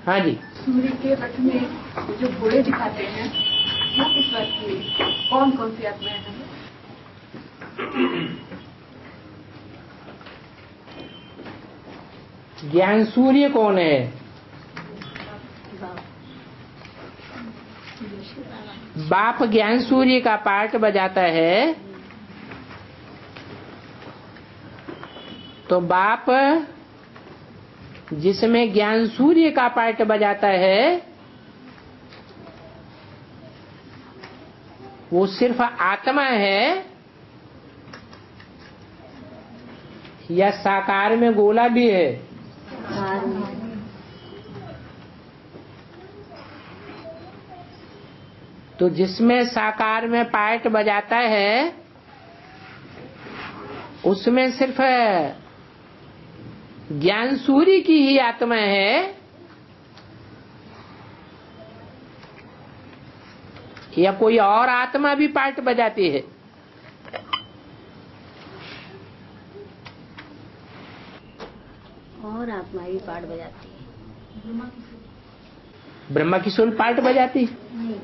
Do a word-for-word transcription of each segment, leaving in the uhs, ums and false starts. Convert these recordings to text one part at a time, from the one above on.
हाँ जी। सूर्य के रथ में जो घोड़े दिखाते हैं वो किस बात की, कौन कौन सी आत्माएं हैं? ज्ञान सूर्य कौन है? बाप ज्ञान सूर्य का पार्ट बजाता है, तो बाप जिसमें ज्ञान सूर्य का पार्ट बजाता है वो सिर्फ आत्मा है या साकार में गोला भी है? तो जिसमें साकार में पार्ट बजाता है उसमें सिर्फ ज्ञान सूर्य की ही आत्मा है या कोई और आत्मा भी पार्ट बजाती है? और आत्मा भी पार्ट बजाती है। ब्रह्मा की सोल पार्ट बजाती है,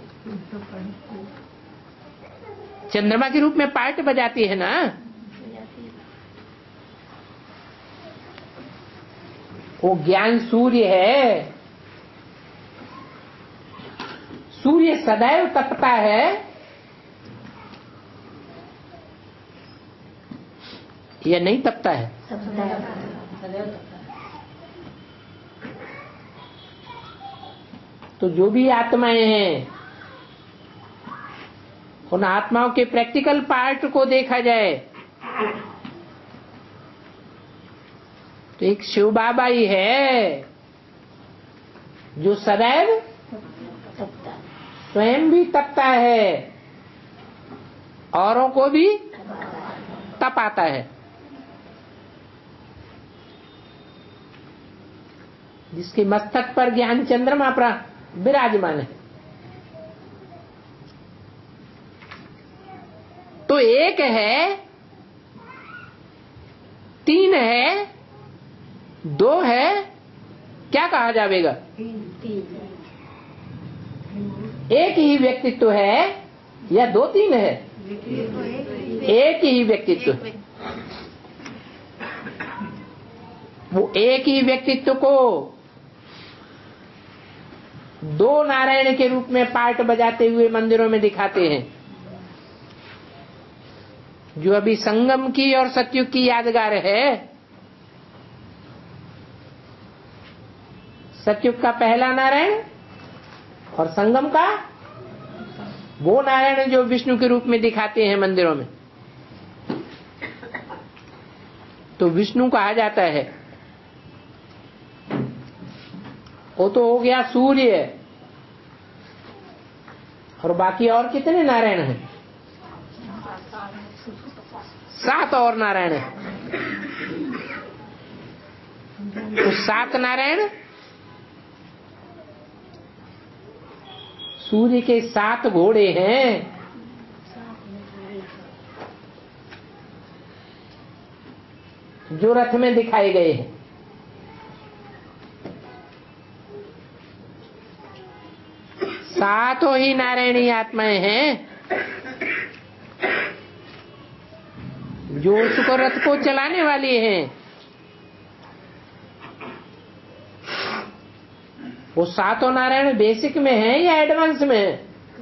चंद्रमा के रूप में पार्ट बजाती है ना। वो ज्ञान सूर्य है, सूर्य सदैव तपता है या नहीं तपता है? तो जो भी आत्माएं हैं उन आत्माओं के प्रैक्टिकल पार्ट को देखा जाए तो एक शिव बाबा ही है जो सदैव स्वयं भी तपता है, औरों को भी तपाता है, जिसके मस्तक पर ज्ञान चंद्रमा पर विराजमान है। तो एक है, तीन है, दो है, क्या कहा जाएगा? एक ही व्यक्तित्व है या दो तीन है? एक ही व्यक्तित्व। वो एक ही व्यक्तित्व को दो नारायण के रूप में पार्ट बजाते हुए मंदिरों में दिखाते हैं, जो अभी संगम की और सतयुग की यादगार है। सतयुग का पहला नारायण और संगम का वो नारायण जो विष्णु के रूप में दिखाते हैं मंदिरों में, तो विष्णु कहा जाता है। वो तो हो गया सूर्य, और बाकी और कितने नारायण हैं? सात और नारायण हैं। तो सात नारायण सूर्य के सात घोड़े हैं। जो रथ में दिखाए गए हैं। सातों ही नारायणी आत्माएं हैं जो उसको रथ को चलाने वाली हैं। वो सातों नारायण बेसिक में है या एडवांस में है?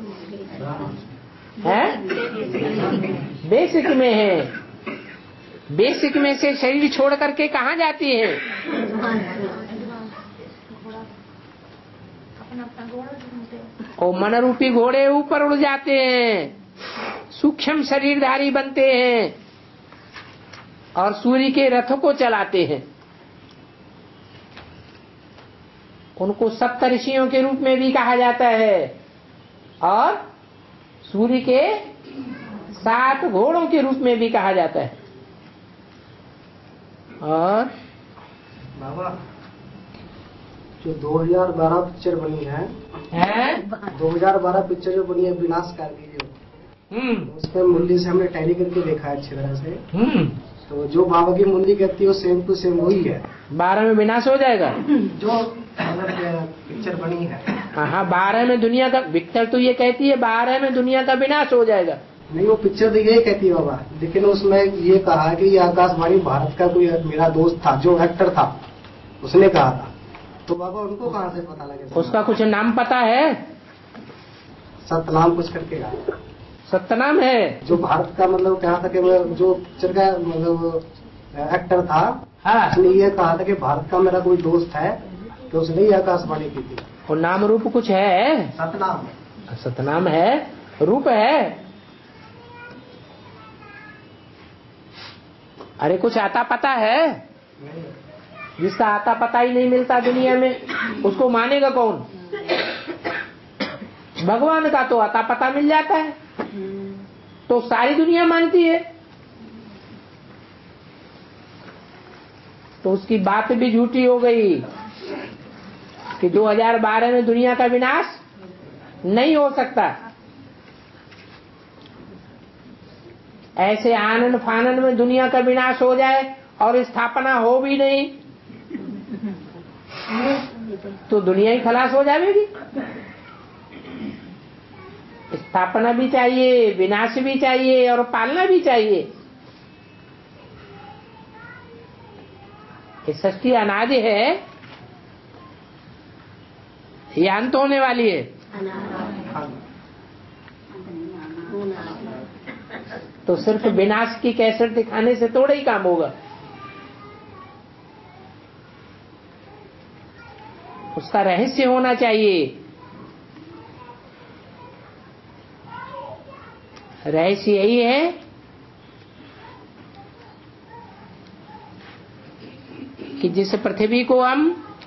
है? बेसिक में है। बेसिक में से शरीर छोड़ करके कहाँ जाती है? और मन रूपी घोड़े ऊपर उड़ जाते हैं, सूक्ष्म शरीरधारी बनते हैं और सूर्य के रथ को चलाते हैं। उनको सप्तऋषियों के रूप में भी कहा जाता है और सूर्य के सात घोड़ों के रूप में भी कहा जाता है। और बाबा जो दो हज़ार बारह पिक्चर बनी है, है? दो हज़ार बारह पिक्चर जो बनी है विनाशकारी जो, हम्म, उसमें मुरली से हमने टैली करके देखा है अच्छी तरह से। हम्म, तो जो बाबा की मुरली कहती है वो सेम टू सेम वही है। बारह में विनाश हो जाएगा। जो मतलब पिक्चर बनी है। हाँ हाँ, बारह में दुनिया का, पिक्चर तो ये कहती है बारह में दुनिया का विनाश हो जाएगा। नहीं, वो पिक्चर तो यही कहती है बाबा, लेकिन उसमें ये कहा कि ये आकाशवाणी भारत का कोई मेरा दोस्त था जो एक्टर था, उसने कहा था। तो बाबा उनको कहाँ से पता लगे? उसका कुछ नाम पता है? सतनाम कुछ करके कहा। सतनाम है जो भारत का मतलब कहा था कि वो जो पिक्चर का मतलब एक्टर था, हाँ। उसने ये कहा था कि भारत का मेरा कोई दोस्त है, तो उसने ये आकाशवाणी की थी। और नाम रूप कुछ है? सतनाम। सतनाम है, रूप है। अरे कुछ आता पता है? नहीं। जिसका आता पता ही नहीं मिलता दुनिया में, उसको मानेगा कौन? भगवान का तो आता पता मिल जाता है, तो सारी दुनिया मानती है, तो उसकी बात भी झूठी हो गई कि दो हज़ार बारह में दुनिया का विनाश नहीं हो सकता। ऐसे आनंद फानंद में दुनिया का विनाश हो जाए और स्थापना हो भी नहीं तो दुनिया ही खलास हो जाएगी। स्थापना भी चाहिए, विनाश भी चाहिए और पालना भी चाहिए। ये सृष्टि अनादि है, ये अंत होने वाली है। तो सिर्फ विनाश की कैसेट दिखाने से थोड़ा ही काम होगा, उसका रहस्य होना चाहिए। रहस्य यही है कि जिस पृथ्वी को हम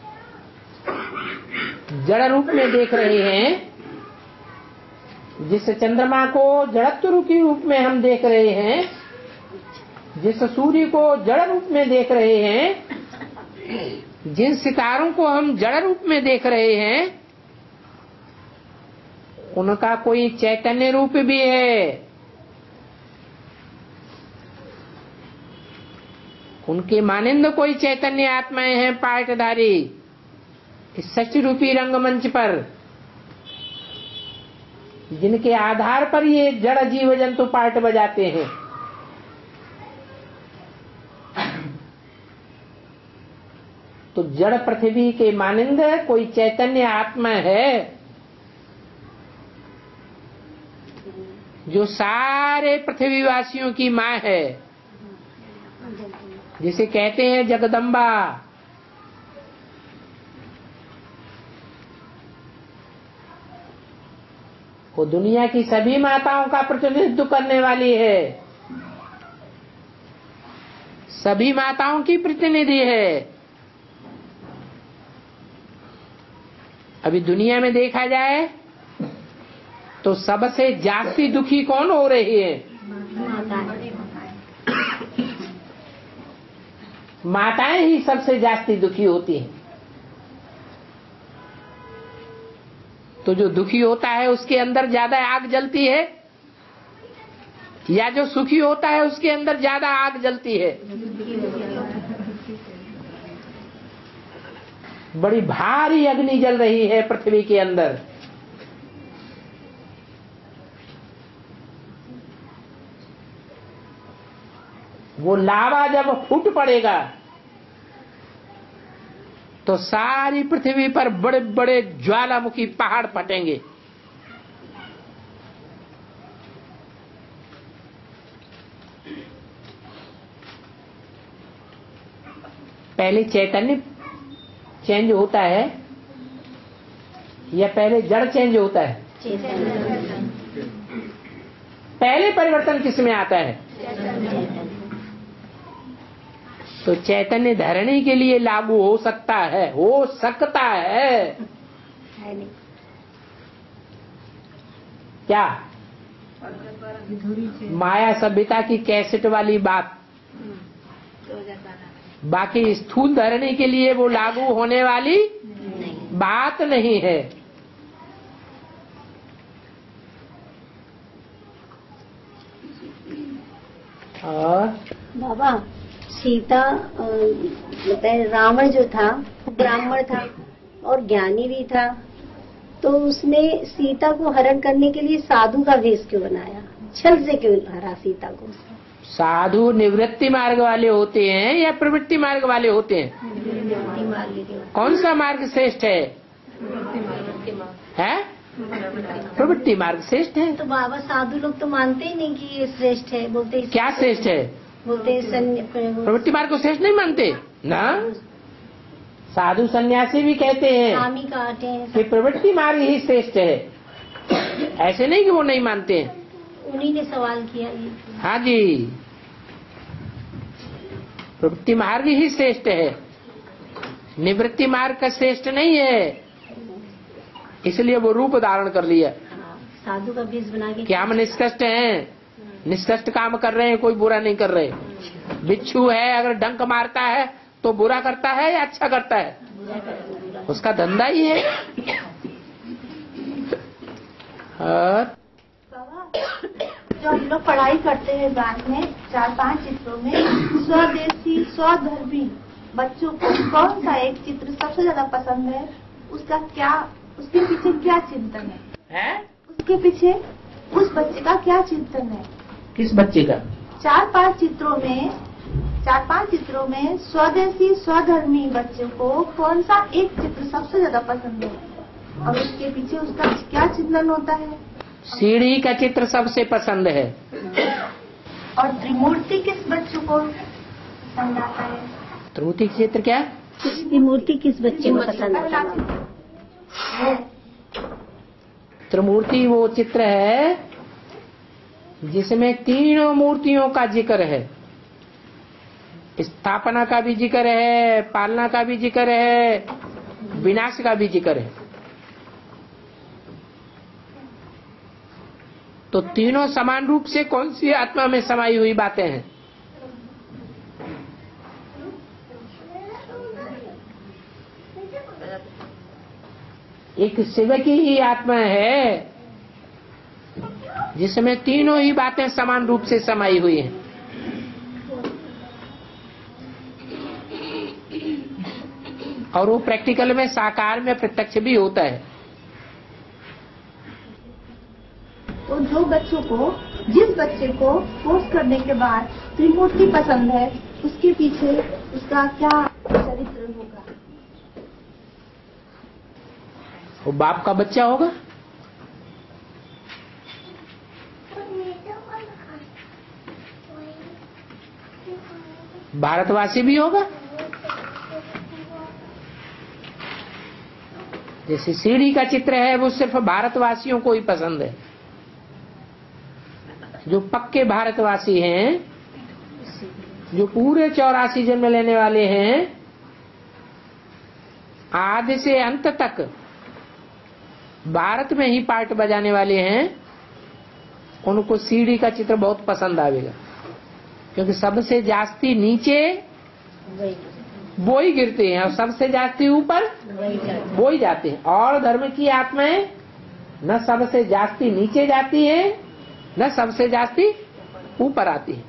जड़ रूप में देख रहे हैं, जिस चंद्रमा को जड़त्व रूपी रूप में हम देख रहे हैं, जिस सूर्य को जड़ रूप में देख रहे हैं, जिन सितारों को हम जड़ रूप में देख रहे हैं, उनका कोई चैतन्य रूप भी है। उनके मानिंद कोई चैतन्य आत्माएं हैं पार्टधारी इस सच रूपी रंगमंच पर, जिनके आधार पर ये जड़ जीव जंतु पार्ट बजाते हैं। तो जड़ पृथ्वी के मानिंद कोई चैतन्य आत्मा है जो सारे पृथ्वीवासियों की माँ है, जिसे कहते हैं जगदम्बा। वो दुनिया की सभी माताओं का प्रतिनिधित्व करने वाली है, सभी माताओं की प्रतिनिधि है। अभी दुनिया में देखा जाए तो सबसे जास्ती दुखी कौन हो रही है? माताएं ही सबसे जास्ती दुखी होती हैं। तो जो दुखी होता है उसके अंदर ज्यादा आग जलती है, या जो सुखी होता है उसके अंदर ज्यादा आग जलती है? बड़ी भारी अग्नि जल रही है पृथ्वी के अंदर। वो लावा जब फूट पड़ेगा तो सारी पृथ्वी पर बड़े बड़े ज्वालामुखी पहाड़ फटेंगे। पहले चैतन्य चेंज होता है या पहले जड़ चेंज होता है? पहले परिवर्तन किसमें आता है? तो चैतन्य धरने के लिए लागू हो सकता है, हो सकता है क्या? माया सभ्यता की कैसेट वाली बात। बाकी स्थूल धरने के लिए वो लागू होने वाली बात नहीं है। और बाबा सीता मतलब रावण जो था वो ब्राह्मण था, और ज्ञानी भी था, तो उसने सीता को हरण करने के लिए साधु का वेश क्यों बनाया? छल से क्यों हरा सीता को? साधु निवृत्ति मार्ग वाले होते हैं या प्रवृत्ति मार्ग वाले होते हैं? निवृत्ति मार्ग। कौन सा मार्ग श्रेष्ठ है? है प्रवृत्ति मार्ग श्रेष्ठ है। तो बाबा साधु लोग तो मानते ही नहीं कि ये श्रेष्ठ है, बोलते क्या श्रेष्ठ है? बोलते प्रवृत्ति मार्ग को श्रेष्ठ नहीं मानते ना। साधु सन्यासी भी कहते हैं स्वामी कहते हैं कि प्रवृत्ति मार्ग ही श्रेष्ठ है। ऐसे नहीं कि वो नहीं मानते हैं। उन्हीं ने सवाल किया ये। हाँ जी, प्रवृत्ति मार्ग ही श्रेष्ठ है, निवृत्ति मार्ग का श्रेष्ठ नहीं है। इसलिए वो रूप धारण कर लिया। साधु का वेश बना के क्या हम निष्कष्ट हैं? निष्कष्ट काम कर रहे हैं, कोई बुरा नहीं कर रहे। बिच्छू है, अगर डंक मारता है तो बुरा करता है या अच्छा करता है? उसका धंधा ही है। और जो हम लोग पढ़ाई करते हैं गान में चार पांच चित्रों में स्वदेशी स्वधर्मी बच्चों को कौन सा एक चित्र सबसे ज्यादा पसंद है? उसका क्या, उसके पीछे क्या चिंतन है? है? उसके पीछे उस बच्चे का क्या चिंतन है? किस बच्चे का? चार पांच चित्रों में चार पांच चित्रों में स्वदेशी स्वधर्मी बच्चों को कौन सा एक चित्र सबसे ज्यादा पसंद है और उसके पीछे उसका क्या चिंतन होता है? सीढ़ी का चित्र सबसे पसंद है। और त्रिमूर्ति किस बच्चों को पसंद आता है? त्रिमूर्ति का चित्र क्या? त्रिमूर्ति किस बच्चे को पसंद आता है? त्रिमूर्ति वो चित्र है जिसमें तीनों मूर्तियों का जिक्र है। स्थापना का भी जिक्र है, पालना का भी जिक्र है, विनाश का भी जिक्र है। तो तीनों समान रूप से कौन सी आत्मा में समाई हुई बातें हैं? एक शिव की ही आत्मा है जिसमें तीनों ही बातें समान रूप से समाई हुई हैं। और वो प्रैक्टिकल में साकार में प्रत्यक्ष भी होता है। तो जो बच्चों को जिस बच्चे को फोर्स करने के बाद त्रिमूर्ति पसंद है उसके पीछे उसका क्या चरित्र होगा? वो बाप का बच्चा होगा। भारतवासी भी होगा। जैसे सीढ़ी का चित्र है वो सिर्फ भारतवासियों को ही पसंद है। जो पक्के भारतवासी हैं, जो पूरे चौरासी जन्म लेने वाले हैं, आदि से अंत तक भारत में ही पार्ट बजाने वाले हैं, उनको सीढ़ी का चित्र बहुत पसंद आएगा। क्योंकि सबसे जास्ती नीचे वो ही गिरते हैं और सबसे जास्ती ऊपर वो ही जाते हैं। और धर्म की आत्माएं न सबसे जास्ती नीचे जाती है न सबसे जास्ती ऊपर आती है।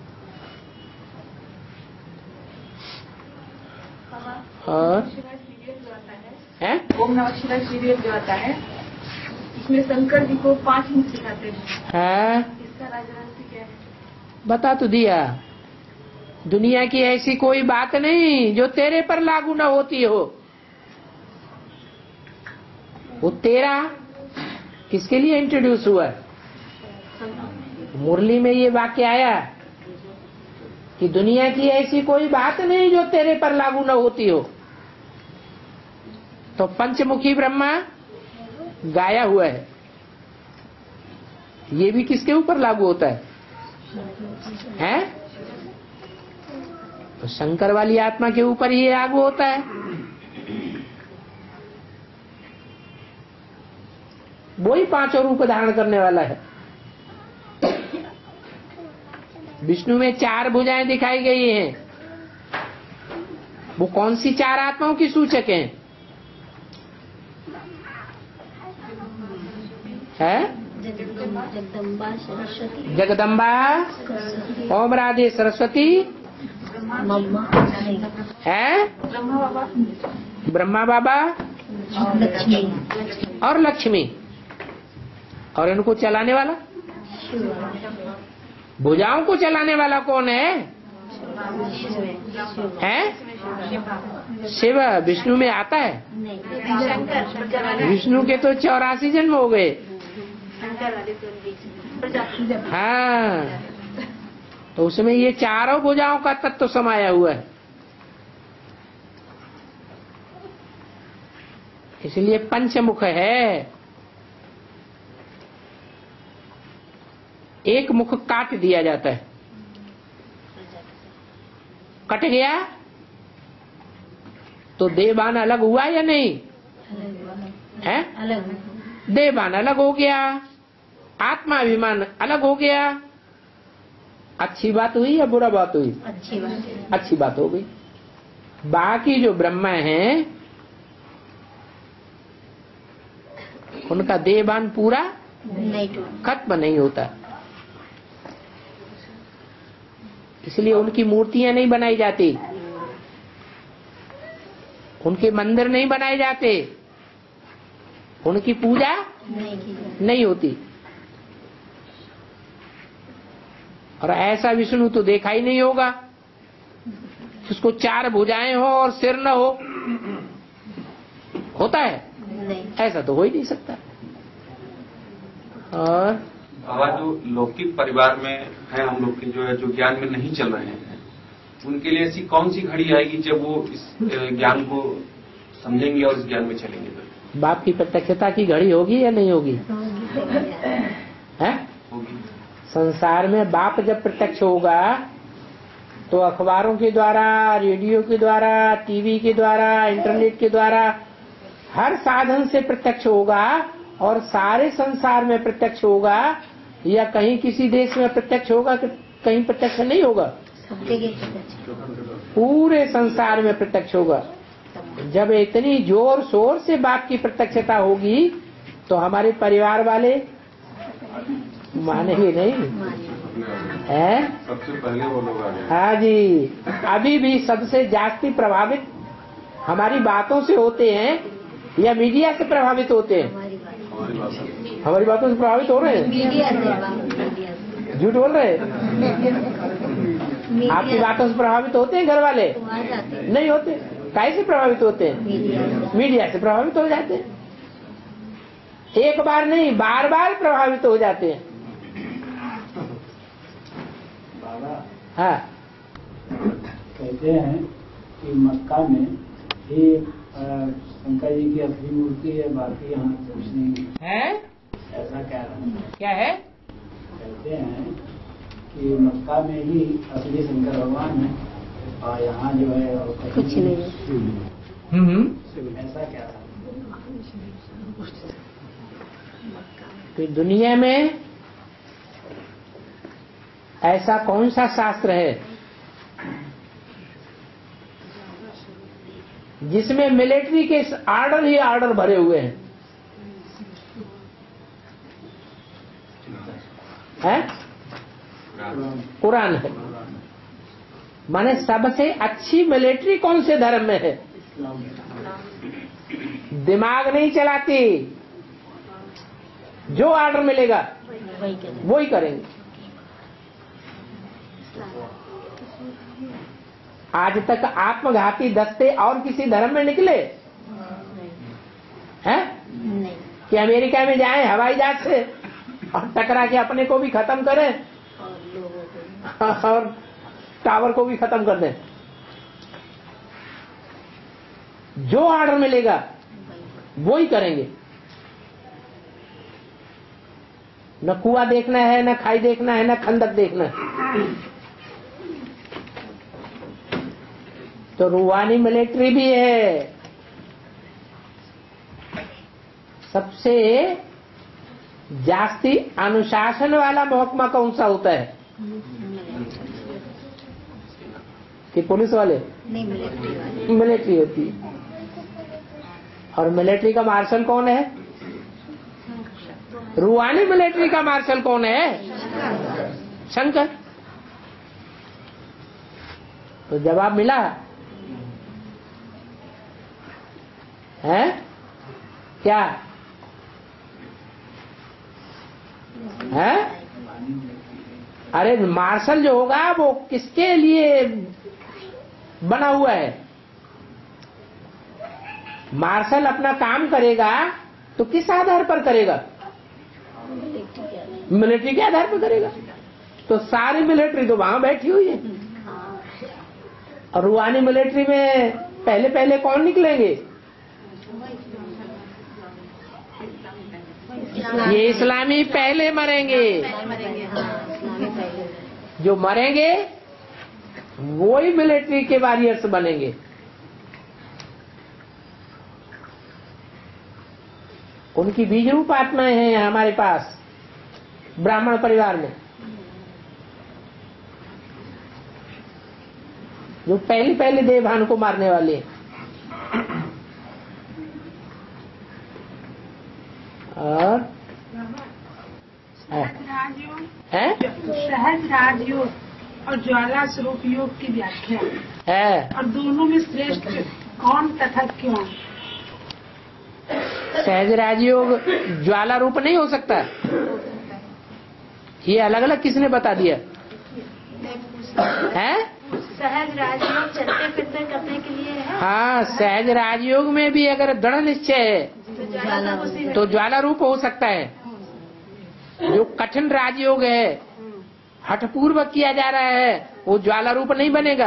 और है ओम नमः शिवाय सीरियल जो आता है इसमें शंकर जी को पांच मुख दिखाते हैं, है इसका राज रहस्य क्या है? बता तो दिया। दुनिया की ऐसी कोई बात नहीं जो तेरे पर लागू न होती हो। वो तेरा किसके लिए इंट्रोड्यूस हुआ? मुरली में ये वाक्य आया कि दुनिया की ऐसी कोई बात नहीं जो तेरे पर लागू न होती हो। तो पंचमुखी ब्रह्मा गाया हुआ है, ये भी किसके ऊपर लागू होता है? हैं? तो शंकर वाली आत्मा के ऊपर ही लागू होता है। वो ही पांचों रूप धारण करने वाला है। विष्णु में चार भुजाएं दिखाई गई हैं। वो कौन सी चार आत्माओं की सूचक हैं? है जगदम्बा सरस्वती, जगदम्बा, ओम राधे सरस्वती, मम्मा है ब्रह्मा बाबा, ब्रह्मा बाबा, और लक्ष्मी। और इनको चलाने वाला, भुजाओं को चलाने वाला कौन है? हैं? शिव। विष्णु में आता है? विष्णु के तो चौरासी जन्म हो गए। हाँ, तो उसमें ये चारों भुजाओं का तत्व समाया हुआ है। इसलिए पंचमुख है। एक मुख काट दिया जाता है, कट गया तो देवान अलग हुआ या नहीं है? देवान अलग हो गया, आत्माभिमान अलग हो गया। अच्छी बात हुई या बुरा बात हुई? अच्छी बात। अच्छी बात हो गई। बाकी जो ब्रह्मा हैं उनका देवान पूरा नहीं खत्म नहीं होता, इसलिए उनकी मूर्तियां नहीं बनाई जाती, उनके मंदिर नहीं बनाए जाते, उनकी पूजा नहीं नहीं होती। और ऐसा विष्णु तो देखा ही नहीं होगा जिसको चार भुजाएं हो और सिर न हो। होता है? नहीं। ऐसा तो हो ही नहीं सकता। और बाबा जो लौकिक परिवार में है हम लोग के, जो है जो ज्ञान में नहीं चल रहे हैं, उनके लिए ऐसी कौन सी घड़ी आएगी जब वो इस ज्ञान को समझेंगे और इस ज्ञान में चलेंगे? बाप की प्रत्यक्षता की घड़ी होगी या नहीं होगी? है? होगी। संसार में बाप जब प्रत्यक्ष होगा तो अखबारों के द्वारा, रेडियो के द्वारा, टीवी के द्वारा, इंटरनेट के द्वारा, हर साधन से प्रत्यक्ष होगा। और सारे संसार में प्रत्यक्ष होगा या कहीं किसी देश में प्रत्यक्ष होगा, कहीं प्रत्यक्ष नहीं होगा? पूरे संसार में प्रत्यक्ष होगा। जब इतनी जोर शोर से बाप की प्रत्यक्षता होगी तो हमारे परिवार वाले मानेंगे नहीं है? सबसे पहले वो लोग आ गए। हाँ जी। अभी भी सबसे जास्ती प्रभावित हमारी बातों से होते हैं या मीडिया से प्रभावित होते हैं? हमारी बातों से प्रभावित हो रहे हैं। मीडिया से। झूठ बोल रहे हैं? आपकी बातों से प्रभावित होते हैं घर वाले? नहीं होते। कैसे प्रभावित होते हैं? मीडिया से प्रभावित हो जाते हैं। एक बार नहीं, बार बार प्रभावित हो जाते हैं। हाँ, कहते हैं कि मक्का में ही शंकर जी की असली मूर्ति है, बाकी यहाँ कुछ नहीं है। ऐसा कह रहे हैं। क्या है? कहते हैं कि मक्का में ही असली शंकर भगवान है और यहाँ जो है और कुछ नहीं। हम्म। ऐसा क्या है? तो दुनिया में ऐसा कौन सा शास्त्र है जिसमें मिलिट्री के आर्डर ही आर्डर भरे हुए हैं? है? कुरान है। माने सबसे अच्छी मिलिट्री कौन से धर्म में है? दिमाग नहीं चलाती, जो आर्डर मिलेगा वो ही करेंगे। आज तक आत्मघाती दस्ते और किसी धर्म में निकले हैं? कि अमेरिका में जाएं हवाई जहाज से और टकरा के अपने को भी खत्म करें और टावर को भी खत्म कर दें। जो आर्डर मिलेगा वो ही करेंगे। न कुआं देखना है, न खाई देखना है, न खंदक देखना है। तो रूहानी मिलिट्री भी है। सबसे जास्ती अनुशासन वाला महकमा कौन सा होता है? कि पुलिस वाले? नहीं, मिलिट्री वाले। मिलिट्री होती है। और मिलिट्री का मार्शल कौन है? रूहानी मिलिट्री का मार्शल कौन है? शंकर। तो जवाब मिला है? क्या है? अरे मार्शल जो होगा वो किसके लिए बना हुआ है? मार्शल अपना काम करेगा तो किस आधार पर करेगा? मिलिट्री के आधार पर करेगा। तो सारी मिलिट्री तो वहां बैठी हुई है, और रूहानी मिलिट्री में पहले पहले कौन निकलेंगे? ये इस्लामी पहले मरेंगे। जो मरेंगे वो ही मिलिट्री के वॉरियर्स बनेंगे। उनकी बीज रूप आत्माएं हैं हमारे पास ब्राह्मण परिवार में, जो पहले पहले देवभान को मारने वाले हैं। और है सहज राजयोग और ज्वाला स्वरूप योग की व्याख्या है, और दोनों में श्रेष्ठ कौन तथा क्यों? सहज राजयोग ज्वाला रूप नहीं हो सकता। ये अलग अलग किसने बता दिया है? सहज राजयोग चलते फिरते करने के लिए है। हाँ, सहज राजयोग में भी अगर दृढ़ निश्चय है तो ज्वाला रूप हो सकता है। जो कठिन राजयोग है, हठपूर्वक किया जा रहा है, वो ज्वाला रूप नहीं बनेगा।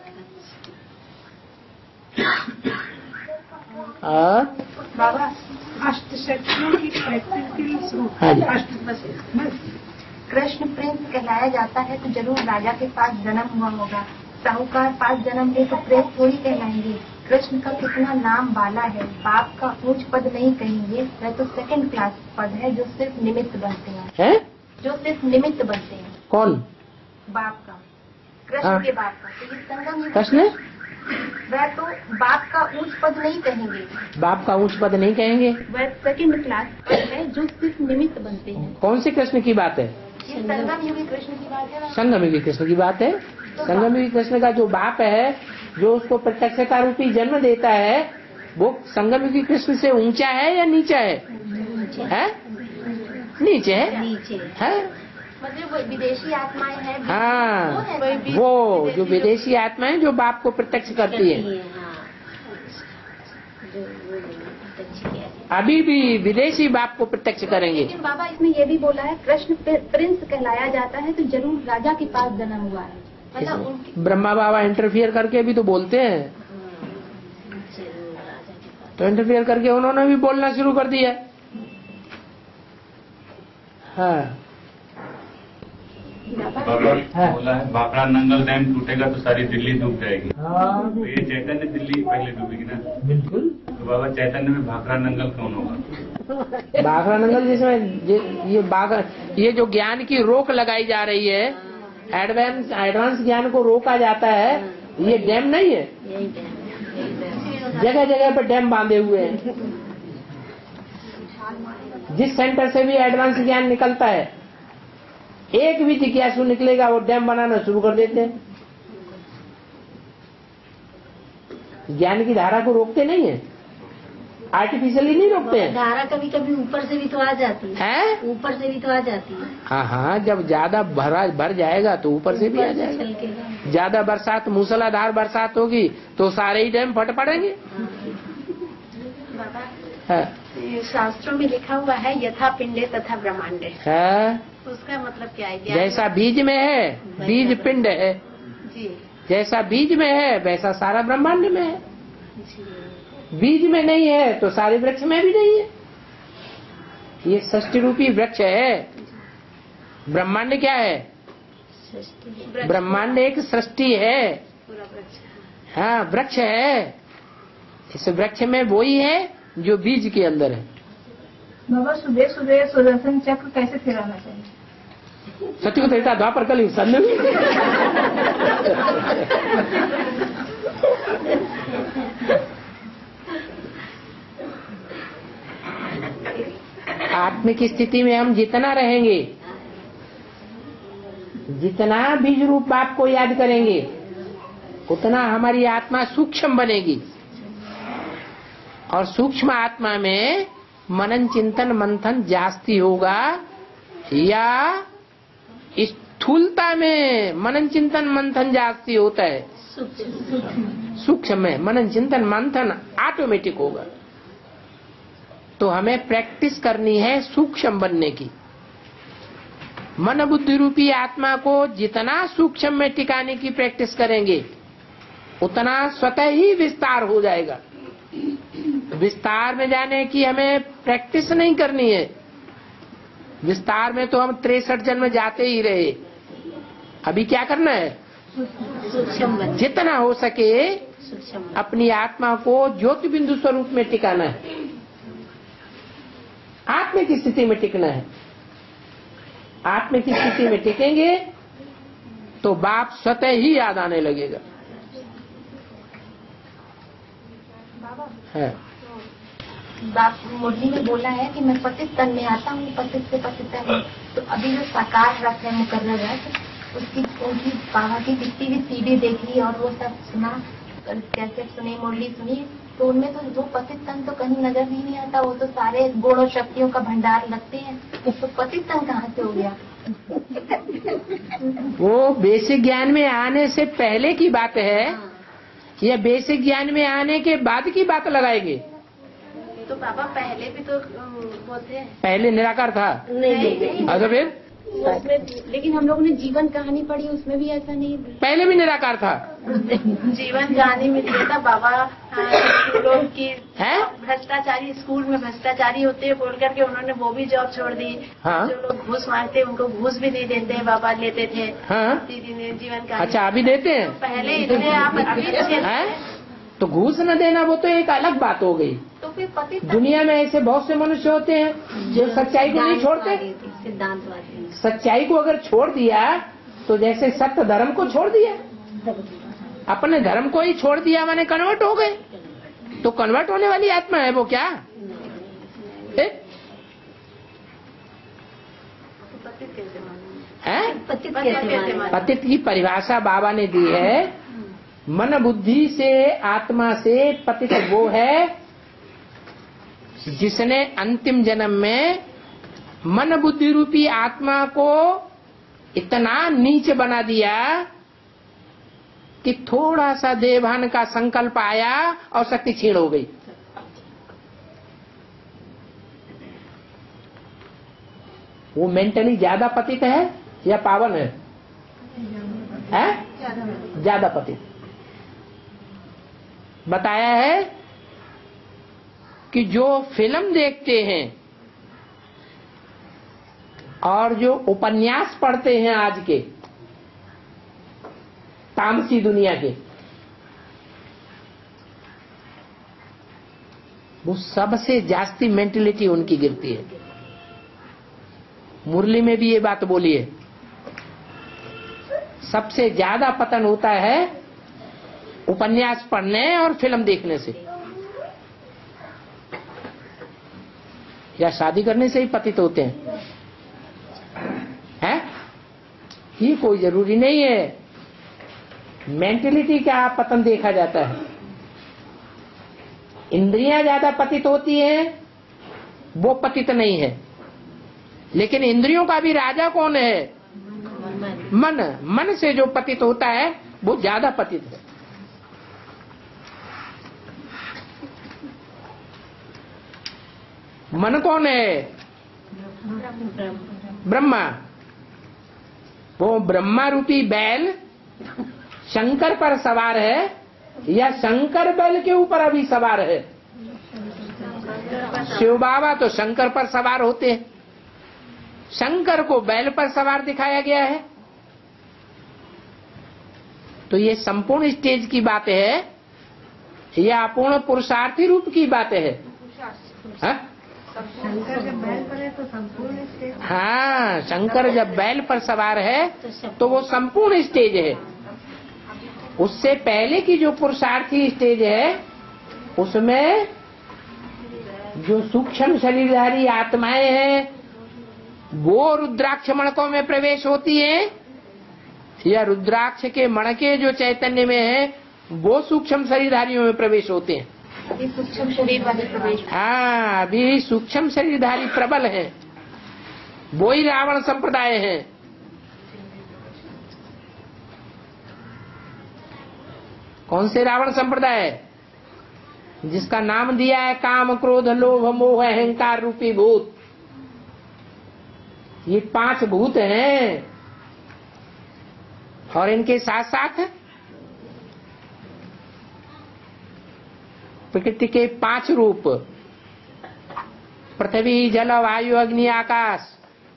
और बाबा अष्ट शक्तियों की प्रैक्टिकल स्वरूप हाँ जी। अष्ट बस कृष्ण प्रिंस कहलाया जाता है तो जरूर राजा के पास जन्म हुआ होगा। साहूकार पास जन्म ले तो प्रेत थोड़ी कहलाएंगे। कृष्ण का कितना नाम बाला है। बाप का ऊंच पद नहीं कहेंगे, वह तो सेकंड क्लास पद है जो सिर्फ निमित्त बनते हैं है? जो सिर्फ निमित्त बनते हैं। कौन? बाप का, कृष्ण हाँ। के बाप का। तो ये संगम युग कृष्ण वह तो बाप का ऊंच पद नहीं कहेंगे, बाप का ऊंच पद नहीं कहेंगे। वह सेकंड क्लास पद है जो सिर्फ निमित्त बनते हैं। कौन से कृष्ण की बात है? ये संगम युगी कृष्ण की बात है ना। संगम युगी कृष्ण की बात है। संगम युगी कृष्ण का जो बाप है, जो उसको प्रत्यक्षता रूपी जन्म देता है, वो संगम युगी कृष्ण से ऊंचा है या नीचा है? है? नीचे है। नीचे है? मतलब वो विदेशी आत्माएं हैं। हाँ, वो है, वो जो विदेशी आत्माएं जो बाप को प्रत्यक्ष करती है, हाँ। जो वो प्रत्यक्ष किया है। अभी भी विदेशी बाप को प्रत्यक्ष करेंगे। लेकिन बाबा इसमें ये भी बोला है कृष्ण प्रिंस कहलाया जाता है तो जरूर राजा के पास जन्म हुआ है। मतलब उनकी ब्रह्मा बाबा इंटरफियर करके भी तो बोलते हैं, जरूर राजा के पास। तो इंटरफियर करके उन्होंने भी बोलना शुरू कर दिया। हाँ बाबा हाँ। बोला है भाखड़ा नंगल डैम टूटेगा तो सारी दिल्ली डूब जाएगी। हाँ, तो ये चैतन्य दिल्ली पहले डूबेगी ना। बिल्कुल। तो बाबा चैतन्य में भाखड़ा नंगल कौन होगा? बाघरा नंगल जिसमें ये ये बाघ ये जो ज्ञान की रोक लगाई जा रही है, एडवांस एडवांस ज्ञान को रोका जाता है, ये डैम नहीं है। यही डैम, जगह जगह पर डैम बांधे हुए हैं। जिस सेंटर से भी एडवांस ज्ञान निकलता है, एक भी जिज्ञासु निकलेगा वो डैम बनाना शुरू कर देते हैं। ज्ञान की धारा को रोकते नहीं है, आर्टिफिशियली नहीं रोकते हैं। धारा कभी कभी ऊपर से भी तो आ जाती है, है? ऊपर से भी तो आ जाती है। हाँ हाँ, जब ज्यादा भरा भर जाएगा तो ऊपर से भी आ ऊपर से जाएगा। छलकेगा। ज्यादा बरसात, मूसलाधार बरसात होगी तो सारे ही डैम फट पड़ेंगे। बाबा है, ये शास्त्रों में लिखा हुआ है यथा पिंडे तथा ब्रह्मांडे। है? तो उसका मतलब क्या है? जैसा बीज में है, बीज पिंड है। जी जैसा बीज में है वैसा सारा ब्रह्मांड में है। जी। बीज में नहीं है तो सारे वृक्ष में भी नहीं है। ये षष्टि रूपी वृक्ष है। ब्रह्मांड क्या है? ब्रह्मांड एक सृष्टि है। पूरा वृक्ष। हाँ, वृक्ष है। इस वृक्ष में वो ही है जो बीज के अंदर है। बाबा सुबह सुबह सुदर्शन चक्र कैसे फिराना चाहिए? सत्य को त्रेता द्वापर कलयुग संगम। आत्मिक स्थिति में हम जितना रहेंगे, जितना बीज रूप बाप को याद करेंगे, उतना हमारी आत्मा सूक्ष्म बनेगी। और सूक्ष्म आत्मा में मनन चिंतन मंथन जास्ती होगा या स्थूलता में मनन चिंतन मंथन जास्ती होता है? सूक्ष्म में मनन चिंतन मंथन ऑटोमेटिक होगा। तो हमें प्रैक्टिस करनी है सूक्ष्म बनने की। मन बुद्धि रूपी आत्मा को जितना सूक्ष्म में टिकाने की प्रैक्टिस करेंगे उतना स्वतः ही विस्तार हो जाएगा। विस्तार में जाने की हमें प्रैक्टिस नहीं करनी है। विस्तार में तो हम तिरसठ जन्म जाते ही रहे। अभी क्या करना है? जितना हो सके अपनी आत्मा को ज्योति बिंदु स्वरूप में टिकाना है। आत्मा की स्थिति में टिकना है। आत्मा की स्थिति में टिकेंगे तो बाप स्वतः ही याद आने लगेगा। है बाप मुरली में बोला है कि मैं पतित तन में आता हूँ, पतित से पतित तन। तो अभी जो साकार रथ है मुकर्रर रथ, उसकी उनकी बाबा की जितनी भी सीढ़ी देखी और वो सब सुना, कैसे सुनी, मुरली सुनी, तो उनमें तो वो पतित तन तो कहीं नजर ही नहीं आता। वो तो सारे गुण और शक्तियों का भंडार लगते हैं। तो पतित तन कहाँ से हो गया? वो बेसिक ज्ञान में आने से पहले की बात है या बेसिक ज्ञान में आने के बाद की बात लगाएंगे? तो बाबा पहले भी तो वो थे। पहले निराकार था। नहीं नहीं अच्छा फिर उसमें, लेकिन हम लोगों ने जीवन कहानी पढ़ी, उसमें भी ऐसा नहीं। पहले भी निराकार था। जीवन कहानी में दिया था बाबा लोग की है भ्रष्टाचारी, स्कूल में भ्रष्टाचारी होते हैं बोल करके उन्होंने वो भी जॉब छोड़ दी। हाँ। जो लोग घूस मांगते उनको घूस भी नहीं देते हैं, बाबा लेते थे। हाँ। दीदी ने जीवन कहानी। अच्छा अभी देते हैं? पहले इतने आप अभी है तो घूस न देना वो तो एक अलग बात हो गई। तो फिर पति दुनिया में ऐसे बहुत से मनुष्य होते हैं जो सच्चाई को नहीं छोड़ते। सिद्धांतवादी सच्चाई को अगर छोड़ दिया तो जैसे सत्य धर्म को छोड़ दिया, अपने धर्म को ही छोड़ दिया माने कन्वर्ट हो गए। तो कन्वर्ट होने वाली आत्मा है वो क्या है? पतित कैसे माने? पतित की परिभाषा बाबा ने दी है, मन बुद्धि से आत्मा से पतित वो है जिसने अंतिम जन्म में मन बुद्धि रूपी आत्मा को इतना नीचे बना दिया कि थोड़ा सा देवभान का संकल्प आया और शक्ति छीण हो गई। वो मेंटली ज्यादा पतित है या पावन है? है ज्यादा पतित। बताया है कि जो फिल्म देखते हैं और जो उपन्यास पढ़ते हैं आज के तामसी दुनिया के, वो सबसे जास्ती मेंटलिटी उनकी गिरती है। मुरली में भी ये बात बोली है, सबसे ज्यादा पतन होता है उपन्यास पढ़ने और फिल्म देखने से, या शादी करने से ही पतित होते हैं। हैं? ये कोई जरूरी नहीं है। मेंटलिटी का पतन देखा जाता है। इंद्रियां ज्यादा पतित होती हैं, वो पतित नहीं है। लेकिन इंद्रियों का भी राजा कौन है? मन। मन से जो पतित होता है वो ज्यादा पतित है। मन कौन है? ब्रह्मा। वो ब्रह्मा रूपी बैल शंकर पर सवार है या शंकर बैल के ऊपर अभी सवार है? शिव बाबा तो शंकर पर सवार होते हैं, शंकर को बैल पर सवार दिखाया गया है। तो ये संपूर्ण स्टेज की बात है या अपूर्ण पुरुषार्थी रूप की बात है? हा? शंकर जब बैल पर है तो संपूर्ण स्टेज। हाँ, शंकर जब बैल पर सवार है तो वो संपूर्ण स्टेज है। उससे पहले की जो पुरुषार्थी स्टेज है उसमें जो सूक्ष्म शरीरधारी आत्माएं हैं वो रुद्राक्ष मणकों में प्रवेश होती है, या रुद्राक्ष के मणके जो चैतन्य में है वो सूक्ष्म शरीरधारियों में प्रवेश होते हैं। अभी सूक्ष्म शरीर वाले प्रवेश। हाँ, अभी सूक्ष्म शरीरधारी प्रबल है, वो ही रावण संप्रदाय है। कौन से रावण संप्रदाय? जिसका नाम दिया है काम, क्रोध, लोभ, मोह, अहंकार रूपी भूत। ये पांच भूत हैं और इनके साथ साथ प्रकृति के पांच रूप, पृथ्वी, जल, वायु, अग्नि, आकाश।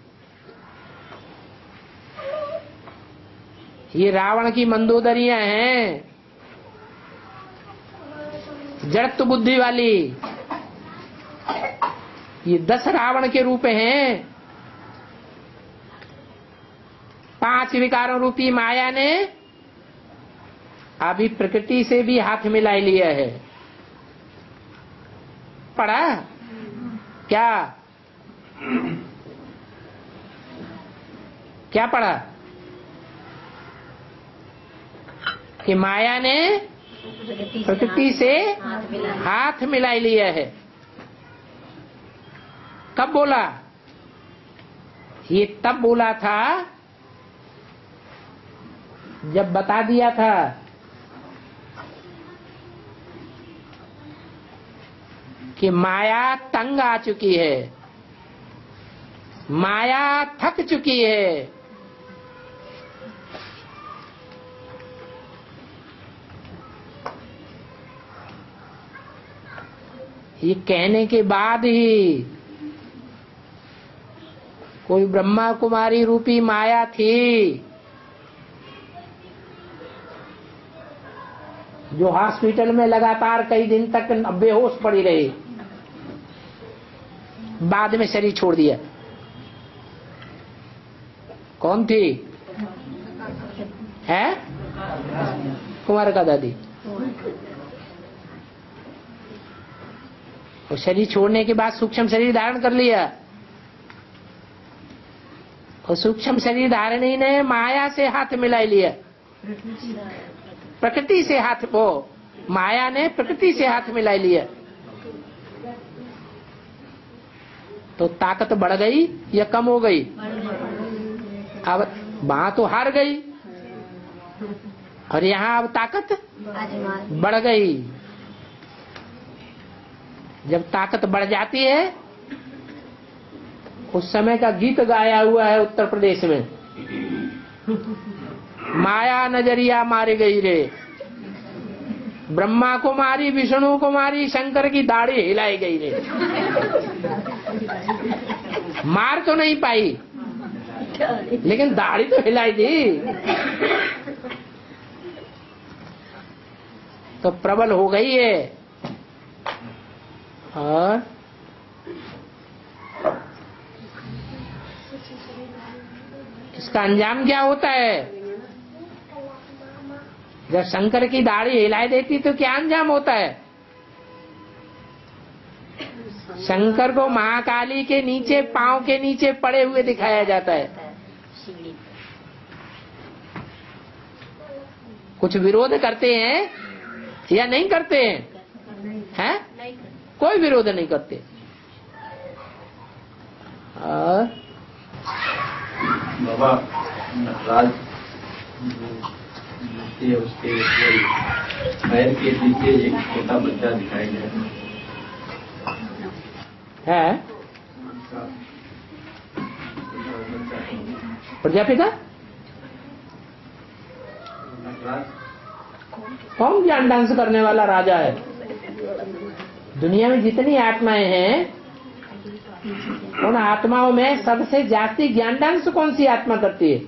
ये रावण की मंदोदरियां हैं, जड़त्व बुद्धि वाली। ये दस रावण के रूप हैं। पांच विकारों रूपी माया ने अभी प्रकृति से भी हाथ मिला लिया है। पढ़ा क्या? क्या पढ़ा? कि माया ने प्रकृति से हाथ मिला लिया है। कब बोला? ये तब बोला था जब बता दिया था कि माया तंग आ चुकी है, माया थक चुकी है। ये कहने के बाद ही कोई ब्रह्मा कुमारी रूपी माया थी जो हॉस्पिटल में लगातार कई दिन तक बेहोश पड़ी रही, बाद में शरीर छोड़ दिया। कौन थी? है कुमार का दादी। और शरीर छोड़ने के बाद सूक्ष्म शरीर धारण कर लिया, और सूक्ष्म शरीर धारणी ने माया से हाथ मिला लिया। प्रकृति से हाथ, वो माया ने प्रकृति से हाथ मिला लिया। तो ताकत बढ़ गई या कम हो गई? अब वहां तो हार गई और यहाँ अब ताकत बढ़ गई। जब ताकत बढ़ जाती है, उस समय का गीत गाया हुआ है उत्तर प्रदेश में, माया नजरिया मारी गई रे, ब्रह्मा को मारी, विष्णु को मारी, शंकर की दाढ़ी हिलाई गई रे। मार तो नहीं पाई लेकिन दाढ़ी तो हिलाई दी। तो प्रबल हो गई है। और इसका अंजाम क्या होता है? जब शंकर की दाढ़ी हिलाई देती तो क्या अंजाम होता है? शंकर को महाकाली के नीचे, पांव के नीचे पड़े हुए दिखाया जाता है। कुछ विरोध करते हैं या नहीं करते हैं? हैं? कोई विरोध नहीं करते। और बाबा नटराज मूर्ति है, उसके पैर के नीचे एक छोटा बच्चा दिखाई गया है। प्रजापिता कौन ज्ञान डांस करने वाला राजा है? दुनिया में जितनी आत्माएं हैं, उन आत्माओं में सबसे जास्ती ज्ञान डांस कौन सी आत्मा करती है?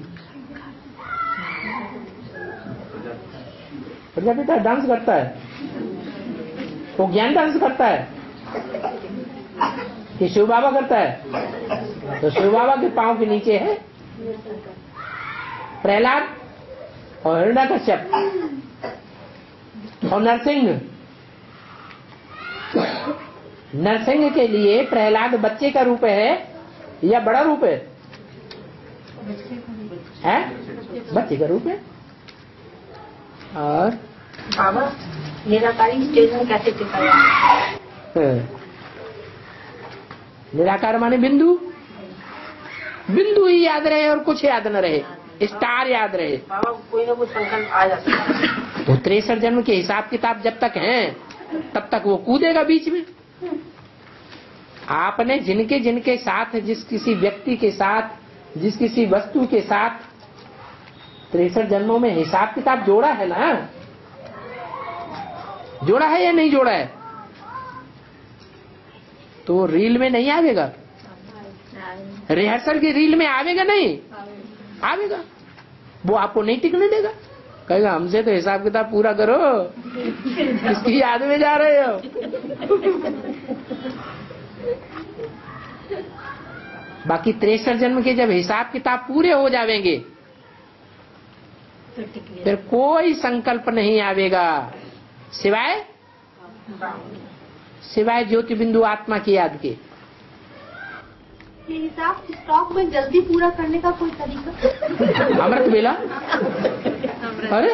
प्रजापिता डांस करता है। वो ज्ञान डांस करता है कि शिव बाबा करता है? तो शिव बाबा के पांव के नीचे है प्रहलाद और हिरण्यकश्यप और नरसिंह। नरसिंह के लिए प्रहलाद बच्चे का रूप है या बड़ा रूप है? है बच्चे का रूप है। और बाबा निराकारी स्टेज में कैसे टिका जाए? निराकार माने बिंदु, बिंदु ही याद रहे और कुछ याद न रहे, स्टार याद रहे। कोई ना कोई संकल्प आ जाता है। तो तिरसठ जन्म के हिसाब किताब जब तक हैं तब तक वो कूदेगा बीच में। आपने जिनके जिनके साथ, जिस किसी व्यक्ति के साथ, जिस किसी वस्तु के साथ तिरसठ जन्मों में हिसाब किताब जोड़ा है ना, जोड़ा है या नहीं जोड़ा है, तो रील में नहीं आवेगा, रिहर्सल की रील में आवेगा नहीं, आवेगा। वो आपको नहीं टिकने देगा, कहेगा हमसे तो हिसाब किताब पूरा करो, इसकी याद में जा रहे हो। बाकी तिरसठ जन्म के जब हिसाब किताब पूरे हो जाएंगे फिर कोई संकल्प नहीं आवेगा सिवाय सिवाय ज्योति बिंदु आत्मा की याद के। ये हिसाब स्टॉक में जल्दी पूरा करने का कोई तरीका? अमृत वेला, अरे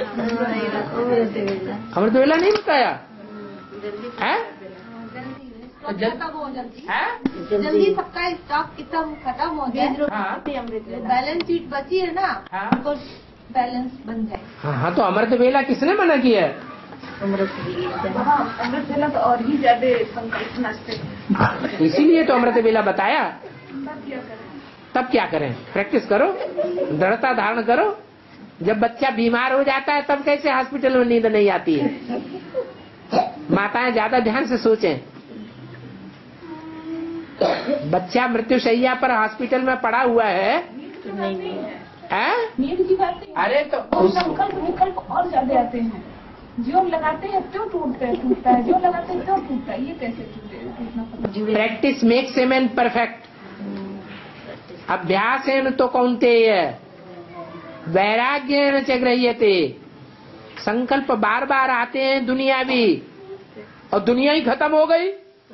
अमृत वेला नहीं बताया है? खत्म हो जल्दी है, जल्दी सबका स्टॉक कितना खत्म हो जाए, हाँ। बैलेंस शीट बची है ना, हाँ। तो बैलेंस बन जाए। हाँ हाँ, तो अमृत वेला किसने मना किया है? अमृत वेला तो और ही ज्यादा संकल्प नष्ट, इसीलिए तो अमृत वेला बताया। तब क्या करें? प्रैक्टिस करो, दृढ़ता धारण करो। जब बच्चा बीमार हो जाता है तब कैसे हॉस्पिटल में नींद नहीं आती है? माताएं ज्यादा ध्यान से सोचें। बच्चा मृत्युशैया पर हॉस्पिटल में पड़ा हुआ है, नींद की बात नहीं। अरे तो संकल्प विकल्प और ज्यादा आते हैं, जो लगाते हैं क्यों टूटता है टूटता है, जो लगाते हैं क्यों टूटता है, ये कैसे टूटे? Practice makes a man perfect. अभ्यास है न तो कौन्तेय वैराग्य न च गृह्यते। संकल्प बार बार आते हैं दुनियावी, और दुनिया ही खत्म हो गई।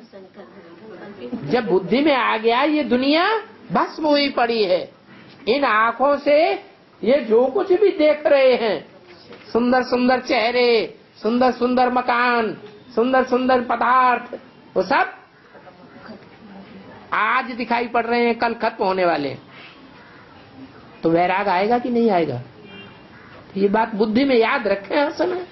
जब बुद्धि में आ गया ये दुनिया भस्म हुई पड़ी है, इन आंखों से ये जो कुछ भी देख रहे हैं, सुंदर सुंदर चेहरे, सुंदर सुंदर मकान, सुंदर सुंदर पदार्थ, वो सब आज दिखाई पड़ रहे हैं, कल खत्म होने वाले हैं। तो वैराग आएगा कि नहीं आएगा? तो ये बात बुद्धि में याद रखें हर समय।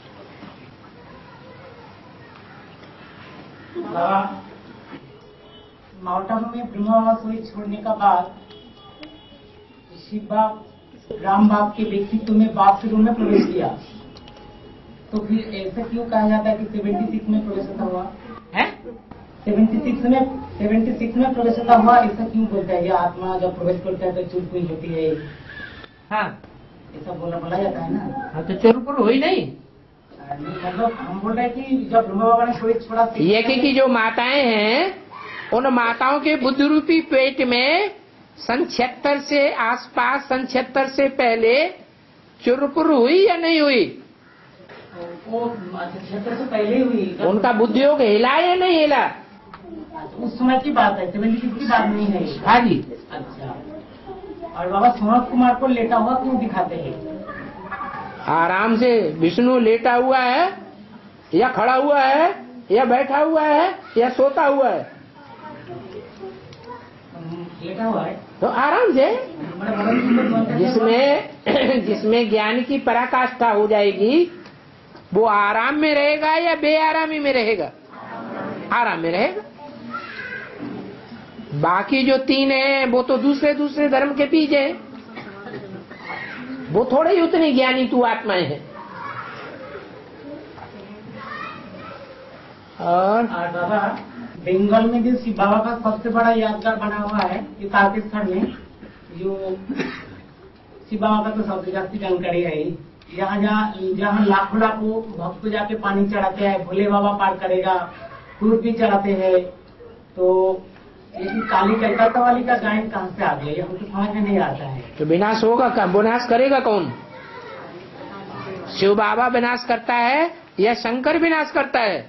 माउंट आबू में ब्रह्मावास छोड़ने का बाद शिव बाप राम बाप के व्यक्तित्व में बाप के रूम में प्रवेश किया, तो फिर ऐसा क्यों कहा जाता है कि छिहत्तर में प्रवेश होता हुआ है? छिहत्तर में छिहत्तर में प्रवेश होता हुआ, ऐसा क्यों बोलता है? ये आत्मा जब प्रवेश करता है तो चुप हुई होती है, हाँ ऐसा बोला बोला जाता है ना। हाँ, तो चुरपुर हुई नहीं। मतलब हम बोल रहे हैं कि जब ब्रह्मा बाबा ने शरीर छोड़ा, ये की जो माताएं हैं, उन माताओं के बुद्धि रूपी पेट में सन छिहत्तर से आसपास, सन छिहत्तर से पहले चुरपुर हुई या नहीं हुई? वो छिहत्तर से पहले हुई। उनका बुद्धियोग हिला या नहीं हिला? उस समय की बात है, सेवेंटी सिक्स की बात नहीं है। हाँ जी। अच्छा, और बाबा सोनत कुमार को लेटा हुआ क्यों दिखाते हैं? आराम से विष्णु लेटा हुआ है या खड़ा हुआ है या बैठा हुआ है या सोता हुआ है? लेटा हुआ है तो आराम से, जिसमें जिसमें ज्ञान की पराकाष्ठा हो जाएगी वो आराम में रहेगा या बेआरामी में रहेगा? आराम में रहेगा। बाकी जो तीन है वो तो दूसरे दूसरे धर्म के बीज है, वो थोड़े ही उतनी ज्ञानी तू आत्माएं हैं। और बाबा बंगाल में जो शिव बाबा का सबसे बड़ा यादगार बना हुआ है ये पाकिस्तान में, जो शिव बाबा का तो सबसे ज्यादा जानकारी है। यहाँ जहाँ जहाँ लाखों लाखों भक्त जाके पानी चढ़ाते हैं, भोले बाबा पार करेगा, दूध भी चढ़ाते हैं। तो लेकिन काली कलकत्ता वाली का गायन कहाँ से आ गया, ये हमको समझ में नहीं आता है। तो विनाश होगा का विनाश करेगा कौन? शिव बाबा विनाश करता है या शंकर विनाश करता है?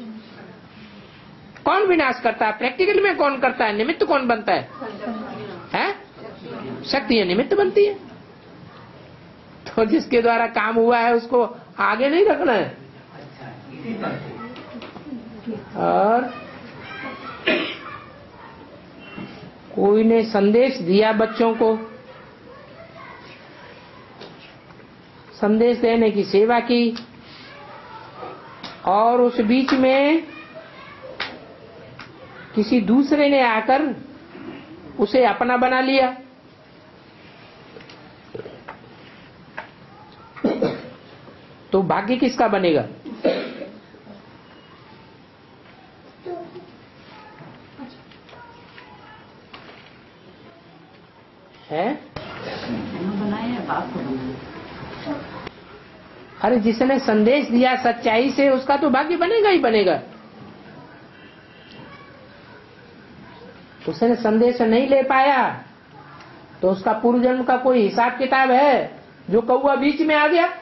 कौन विनाश करता है? प्रैक्टिकल में कौन करता है? निमित्त कौन बनता है? हैं? शक्ति निमित्त बनती है। तो जिसके द्वारा काम हुआ है उसको आगे नहीं रखना है। और कोई ने संदेश दिया बच्चों को, संदेश देने की सेवा की, और उस बीच में किसी दूसरे ने आकर उसे अपना बना लिया, तो भाग्य किसका बनेगा? है? अरे जिसने संदेश दिया सच्चाई से, उसका तो भाग्य बनेगा ही बनेगा। उसने संदेश नहीं ले पाया तो उसका पूर्व जन्म का कोई हिसाब किताब है जो कौवा बीच में आ गया?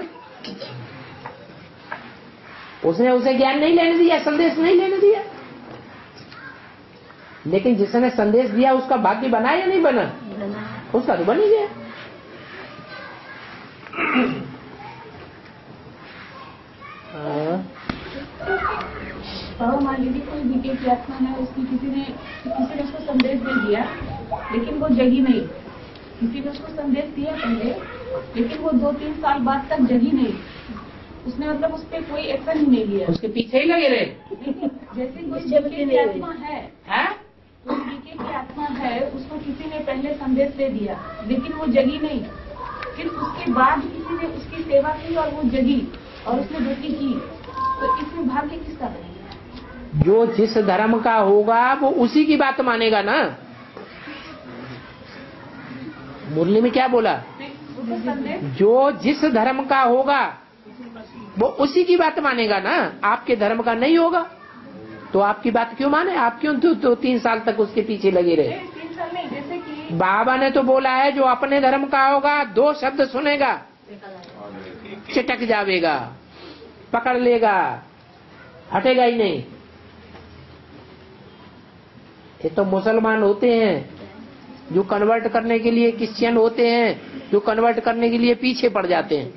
उसने उसे ज्ञान नहीं लेने दिया, संदेश नहीं लेने दिया। लेकिन जिसने संदेश दिया उसका भाग्य बना या नहीं बना? उसका तो बन ही गया। बाबा मान लीजिए कोई बीके की आत्मा है, उसकी किसी ने किसी ने उसको संदेश दे दिया लेकिन वो जगी नहीं। किसी ने उसको संदेश दिया पहले, लेकिन वो दो तीन साल बाद तक जगी नहीं। उसने मतलब उस पर कोई एक्शन ही नहीं लिया, उसके पीछे ही लगे रहे। जैसे कोई बीके की आत्मा है, है? कोई बीके की आत्मा है, उसको किसी ने पहले संदेश दे दिया लेकिन वो जगी नहीं। फिर उसके बाद किसी ने उसकी सेवा की और वो जगी और उसने वृत्ति की, तो इसमें भाग्य किसका बनेगा? जो जिस धर्म का होगा वो उसी की बात मानेगा ना। मुरली में क्या बोला? जो जिस धर्म का होगा वो उसी की बात मानेगा ना। आपके धर्म का नहीं होगा तो आपकी बात क्यों माने? आप क्यों दो, दो तीन साल तक उसके पीछे लगे रहे? तीन साल नहीं, जैसे कि बाबा ने तो बोला है जो अपने धर्म का होगा दो शब्द सुनेगा चिटक जावेगा, पकड़ लेगा, हटेगा ही नहीं। ये तो मुसलमान होते हैं जो कन्वर्ट करने के लिए, क्रिश्चियन होते हैं जो कन्वर्ट करने के लिए पीछे पड़ जाते हैं।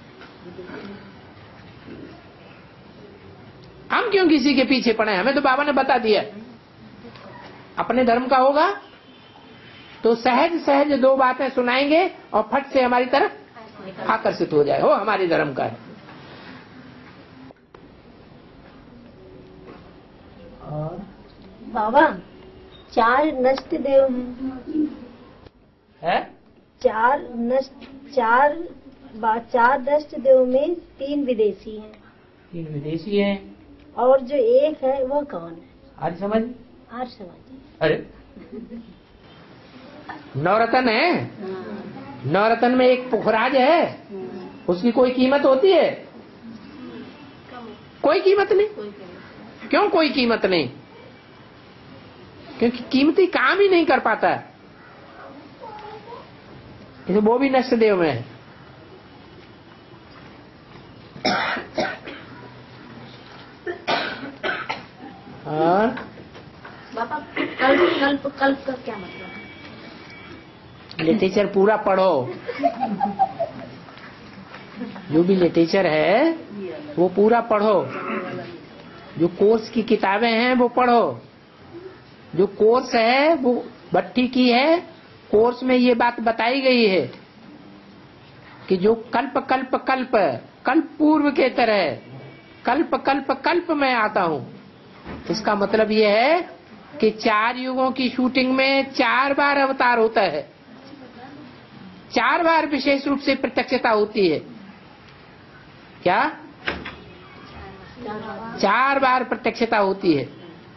हम क्यों किसी के पीछे पड़े? हमें तो बाबा ने बता दिया अपने धर्म का होगा तो सहज सहज दो बातें सुनाएंगे और फट से हमारी तरफ आकर्षित हो जाए, हो हमारे धर्म का है। और बाबा चार नष्ट देव है, चार नष्ट चार बा- चार नष्ट देव में तीन विदेशी हैं, तीन विदेशी हैं और जो एक है वो कौन है? आज समझ? आर्य समाज। अरे नवरत्न है, नवरत्न में एक पुखराज है, उसकी कोई कीमत होती है? कोई कीमत नहीं। क्यों कोई कीमत नहीं? क्योंकि कीमती काम ही नहीं कर पाता है। इसे वो भी नष्ट देव में है। और बाबा कल्प कल्प कल्प का क्या मतलब है? लिटरेचर पूरा पढ़ो। जो भी लिटरेचर है वो पूरा पढ़ो। जो कोर्स की किताबें हैं वो पढ़ो। जो कोर्स है वो भट्टी की है, कोर्स में ये बात बताई गई है कि जो कल्प कल्प कल्प कल्प पूर्व के तरह कल्प कल्प कल्प में आता हूँ। इसका मतलब ये है कि चार युगों की शूटिंग में चार बार अवतार होता है, चार बार विशेष रूप से प्रत्यक्षता होती है। क्या? चार बार प्रत्यक्षता होती है।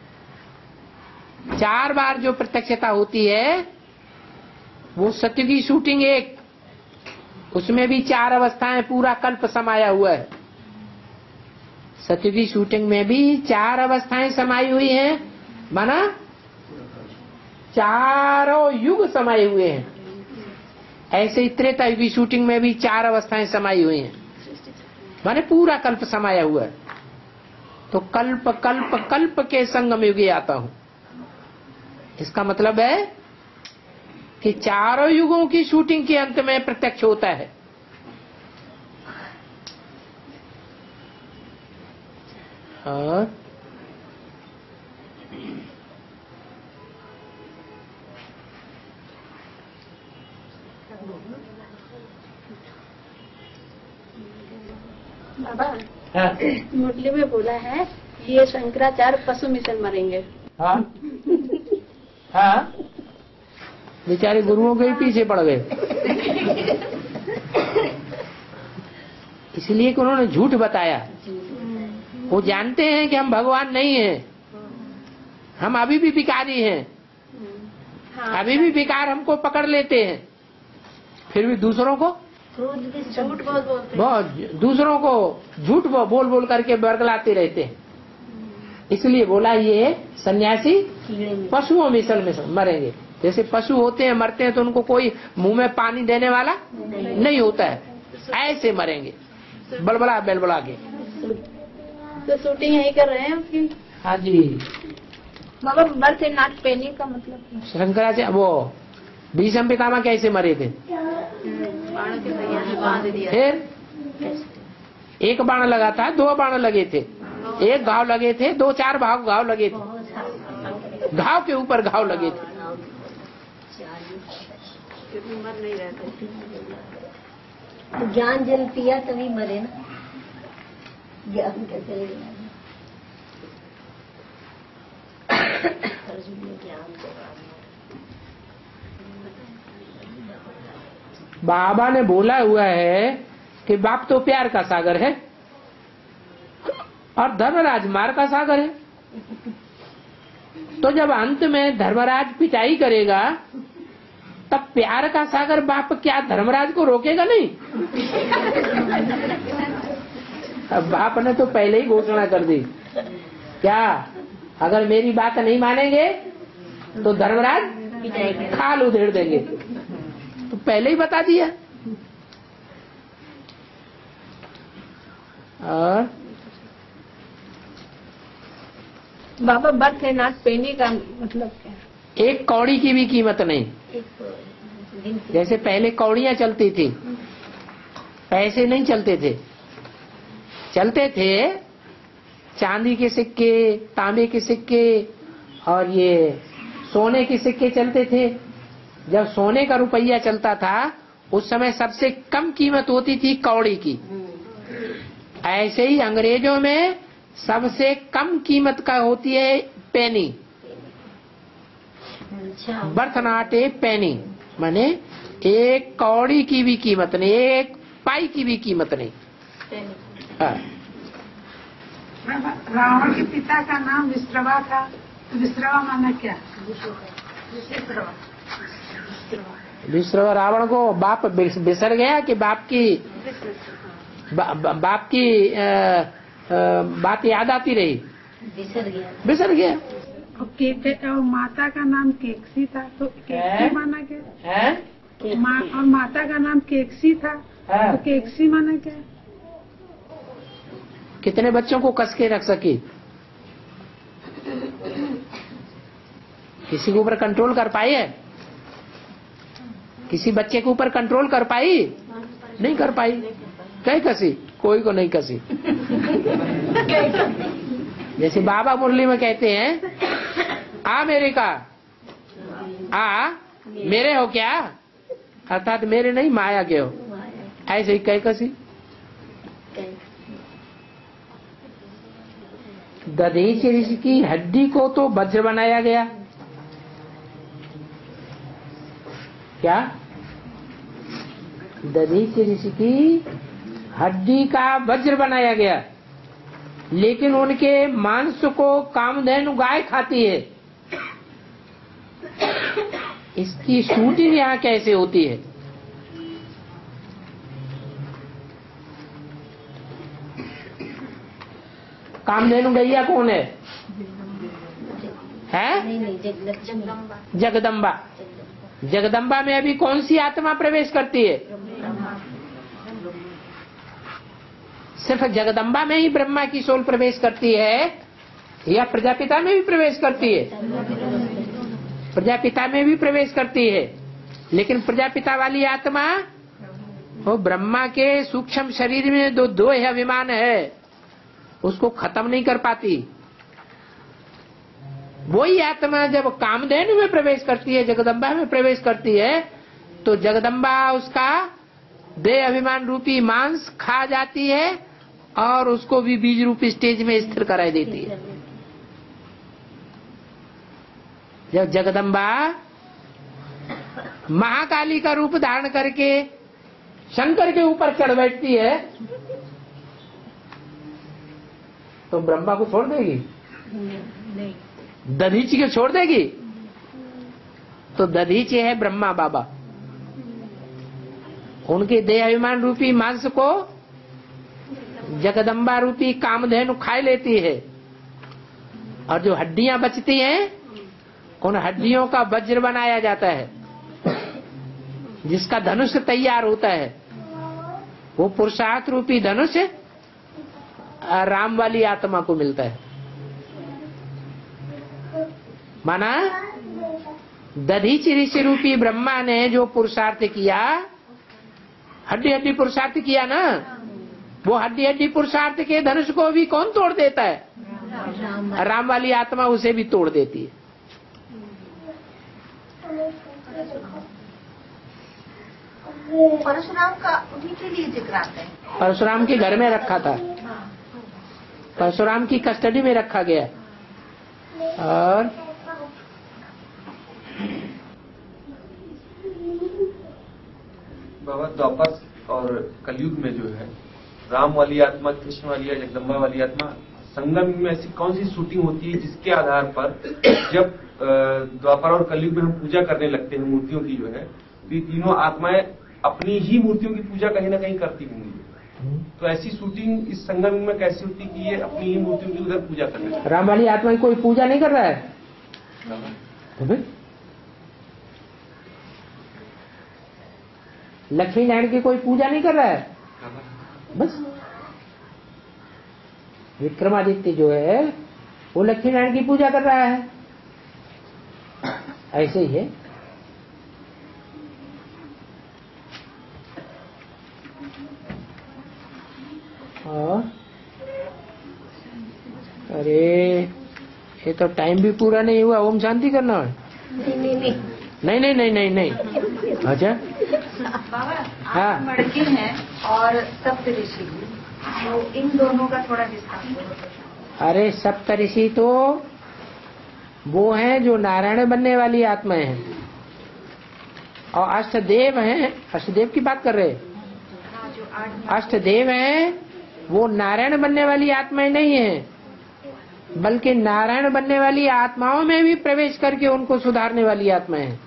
चार बार जो प्रत्यक्षता होती है वो सत्य की शूटिंग एक, उसमें भी चार अवस्थाएं पूरा कल्प समाया हुआ है। सत्य की शूटिंग में भी चार अवस्थाएं समाई हुई हैं, माना चारों युग समाये हुए हैं। ऐसे ही त्रेता युग की शूटिंग में भी चार अवस्थाएं समाई हुई हैं, माने पूरा कल्प समाया हुआ है। तो कल्प कल्प कल्प के संगम युगे आता हूं। इसका मतलब है कि चारों युगों की शूटिंग के अंत में प्रत्यक्ष होता है। और बाबा हाँ, मुरली में बोला है ये शंकराचार्य पशु मिशन मरेंगे। हाँ हाँ बेचारे गुरुओं के ही पीछे पड़ गए, इसलिए कि उन्होंने झूठ बताया। वो जानते हैं कि हम भगवान नहीं हैं, हम अभी भी भिखारी हैं, अभी भी भिखार हमको पकड़ लेते हैं, फिर भी दूसरों को झूठ बहुत बोलते बहुत दूसरों को झूठ बोल बोल करके बरगलाते रहते हैं। इसलिए बोला ये सन्यासी पशुओं मिसल में मरेंगे। जैसे पशु होते हैं मरते हैं तो उनको कोई मुंह में पानी देने वाला नहीं, नहीं होता है, ऐसे मरेंगे बड़बड़ा बेलबड़ा के। तो शूटिंग यही कर रहे हैं उसकी। हाँ जी। बाबा बर्थ नाट पेनी का मतलब शंकराचार्य वो भीष्म पितामह कैसे मरे थे? फिर एक बाण लगा था, दो बाण लगे थे, एक घाव लगे थे, दो चार भाव घाव लगे थे, घाव के ऊपर घाव लगे थे। मर नहीं रहते। ज्ञान जल पिया तभी मरे ना, ज्ञान कैसे बाबा ने बोला हुआ है कि बाप तो प्यार का सागर है और धर्मराज मार का सागर है। तो जब अंत में धर्मराज पिटाई करेगा तब प्यार का सागर बाप क्या धर्मराज को रोकेगा नहीं? अब बाप ने तो पहले ही घोषणा कर दी, क्या अगर मेरी बात नहीं मानेंगे तो धर्मराज खाल उधेड़ देंगे, तो पहले ही बता दिया। और बाबा बर्थ नाट पेनी का मतलब क्या? एक कौड़ी की भी कीमत नहीं। जैसे पहले कौड़ियां चलती थी, पैसे नहीं चलते थे, चलते थे चांदी के सिक्के, तांबे के सिक्के और ये सोने के सिक्के चलते थे। जब सोने का रुपया चलता था उस समय सबसे कम कीमत होती थी कौड़ी की। ऐसे ही अंग्रेजों में सबसे कम कीमत का होती है पेनी। बर्थ नॉट ए पेनी, माने एक कौड़ी की भी कीमत नहीं, एक पाई की भी कीमत नहीं। हाँ। रावण के पिता का नाम विश्रवा था, विश्रवा माना क्या? विश्रवा रावण को बाप बिसर गया कि बाप की बा, बा, बाप की आ, आ, बात याद आती रही, बिसर गया बिसर गया। और, के, और माता का नाम केकसी था, तो केकसी माना क्या है? मा, और माता का नाम केकसी था, तो केकसी माना क्या? कितने बच्चों को कस के रख सकी? किसी के ऊपर कंट्रोल कर पाई है? किसी बच्चे के ऊपर कंट्रोल कर पाई? नहीं कर पाई। कहीं कसी? कोई को नहीं कसी। जैसे बाबा मुरली में कहते हैं, आ मेरे का, आ मेरे हो क्या, अर्थात मेरे नहीं माया के हो, ऐसे ही कहीं कसी। दधीच ऋषि की हड्डी को तो वज्र बनाया गया। क्या? दधीच ऋषि की हड्डी का वज्र बनाया गया, लेकिन उनके मांस को कामधेनु गाय खाती है। इसकी शूटिंग यहाँ कैसे होती है? कामधेनु गैया कौन है? है जगदम्बा। जगदम्बा में अभी कौन सी आत्मा प्रवेश करती है? सिर्फ जगदम्बा में ही ब्रह्मा की सोल प्रवेश करती है या प्रजापिता में भी प्रवेश करती है? प्रजापिता में भी प्रवेश करती है, लेकिन प्रजापिता वाली आत्मा वो ब्रह्मा के सूक्ष्म शरीर में दो दो है अभिमान है, उसको खत्म नहीं कर पाती। वही आत्मा जब कामधेनु में प्रवेश करती है, जगदम्बा में प्रवेश करती है, तो जगदम्बा उसका देह अभिमान रूपी मांस खा जाती है और उसको भी बीज रूपी स्टेज में स्थिर कराई देती है। जब जगदम्बा महाकाली का रूप धारण करके शंकर के ऊपर चढ़ बैठती है, तो ब्रह्मा को छोड़ देगी? नहीं। दधीची को छोड़ देगी? तो दधीची है ब्रह्मा बाबा, उनके देह अभिमान रूपी मांस को जगदम्बा रूपी कामधेनु खाई लेती है, और जो हड्डियां बचती हैं उन हड्डियों का वज्र बनाया जाता है, जिसका धनुष तैयार होता है। वो पुरुषार्थ रूपी धनुष राम वाली आत्मा को मिलता है। माना दधीचि ऋषि रूपी ब्रह्मा ने जो पुरुषार्थ किया, हड्डी हड्डी पुरुषार्थ किया ना, वो हड्डी हड्डी पुरुषार्थ के धनुष को भी कौन तोड़ देता है? राम वाली आत्मा उसे भी तोड़ देती है। परशुराम का उन्हीं के लिए जिक्र आता है। परशुराम के घर में रखा था, परशुराम की कस्टडी में रखा गया। और बाबा द्वापर और कलयुग में जो है राम वाली आत्मा, कृष्ण वाली या जगदम्बा वाली आत्मा संगम में ऐसी कौन सी शूटिंग होती है जिसके आधार पर जब द्वापर और कलयुग में हम पूजा करने लगते हैं मूर्तियों की जो है, तो ये तीनों आत्माएं अपनी ही मूर्तियों की पूजा कहीं ना कहीं करती होंगी। तो ऐसी शूटिंग इस संगम में कैसी होती कि ये अपनी ही मूर्तियों की उधर पूजा करने लगते? राम वाली आत्मा की कोई पूजा नहीं कर रहा है? लक्ष्मी नारायण की कोई पूजा नहीं कर रहा है? बस विक्रमादित्य जो है वो लक्ष्मी नारायण की पूजा कर रहा है। ऐसे ही है। और अरे ये तो टाइम भी पूरा नहीं हुआ, ओम शांति करना है? नहीं नहीं नहीं नहीं नहीं नहीं नहीं। अच्छा बाबा, हाँ। आप मड़के हैं और सप्तऋषि, तो इन दोनों का थोड़ा विस्तार करो। अरे सप्तऋषि तो वो हैं जो नारायण बनने वाली आत्माएं हैं, और अष्टदेव हैं। अष्टदेव की बात कर रहे हैं? हाँ, जो आठ अष्टदेव हैं वो नारायण बनने वाली आत्माएं नहीं हैं, बल्कि नारायण बनने वाली आत्माओं में भी प्रवेश करके उनको सुधारने वाली आत्माएं हैं।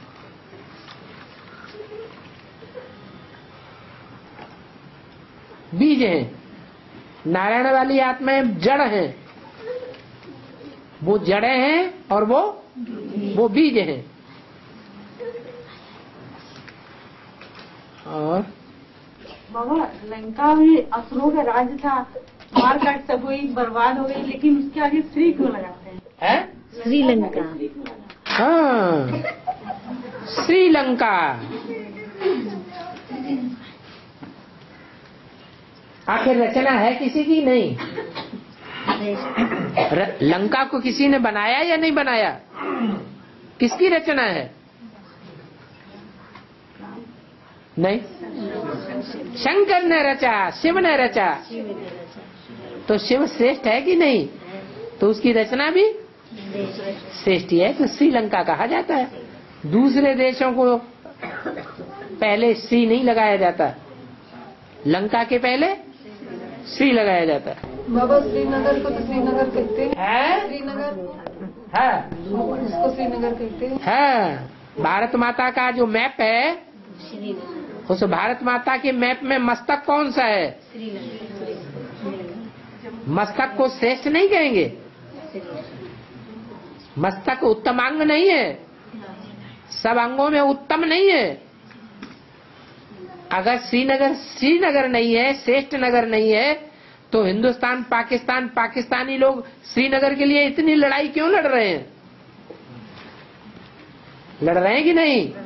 बीज हैं। नारायण वाली आत्माएं जड़ हैं, वो जड़ें हैं और वो वो बीज हैं। और बाबा, लंका में असुरों का राज था, मार काट सब हुई, बर्बाद हो गई, लेकिन उसके आगे श्री क्यों लगाते हैं? है श्रीलंका। हाँ, श्रीलंका। आखिर रचना है किसी की? नहीं। लंका को किसी ने बनाया या नहीं बनाया? किसकी रचना है? नहीं, शंकर ने रचा, शिव ने रचा। तो शिव श्रेष्ठ है कि नहीं? तो उसकी रचना भी श्रेष्ठ है। तो श्रीलंका कहा जाता है। दूसरे देशों को पहले श्री नहीं लगाया जाता, लंका के पहले श्री लगाया जाता है। बाबा, श्रीनगर को तो श्रीनगर कहते हैं। है? श्रीनगर है, उसको श्रीनगर कहते हैं। है। भारत माता का जो मैप है, उस भारत माता के मैप में मस्तक कौन सा है? मस्तक को श्रेष्ठ नहीं कहेंगे। मस्तक उत्तम अंग नहीं है, सब अंगों में उत्तम नहीं है। अगर श्रीनगर श्रीनगर नहीं है, श्रेष्ठ नगर नहीं है, तो हिंदुस्तान, पाकिस्तान, पाकिस्तानी लोग श्रीनगर के लिए इतनी लड़ाई क्यों लड़ रहे हैं? लड़ रहे हैं कि नहीं?